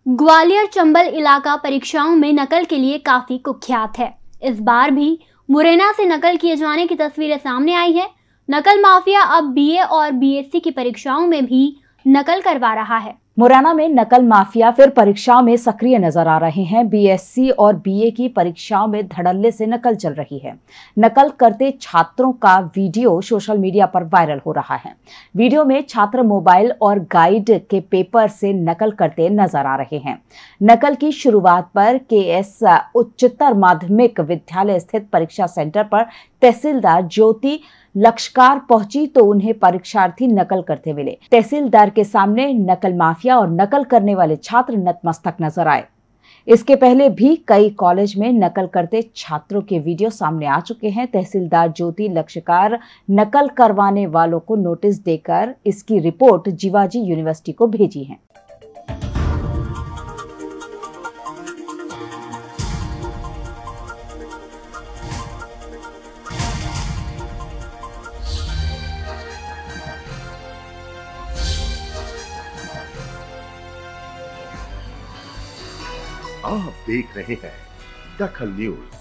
ग्वालियर चंबल इलाका परीक्षाओं में नकल के लिए काफी कुख्यात है। इस बार भी मुरैना से नकल किए जाने की तस्वीरें सामने आई है। नकल माफिया अब बीए और बीएससी की परीक्षाओं में भी नकल करवा रहा है। मुरैना में नकल माफिया फिर परीक्षाओं में सक्रिय नजर आ रहे हैं। बीएससी और बीए की परीक्षाओं में धड़ल्ले से नकल चल रही है। नकल करते छात्रों का वीडियो सोशल मीडिया पर वायरल हो रहा है। वीडियो में छात्र मोबाइल और गाइड के पेपर से नकल करते नजर आ रहे हैं। नकल की शुरुआत पर केएस उच्चतर माध्यमिक विद्यालय स्थित परीक्षा सेंटर पर तहसीलदार ज्योति लक्षकार पहुंची तो उन्हें परीक्षार्थी नकल करते मिले। तहसीलदार के सामने नकल माफिया और नकल करने वाले छात्र नतमस्तक नजर आए। इसके पहले भी कई कॉलेज में नकल करते छात्रों के वीडियो सामने आ चुके हैं। तहसीलदार ज्योति लक्षकार नकल करवाने वालों को नोटिस देकर इसकी रिपोर्ट जीवाजी यूनिवर्सिटी को भेजी है। आप देख रहे हैं दखल न्यूज।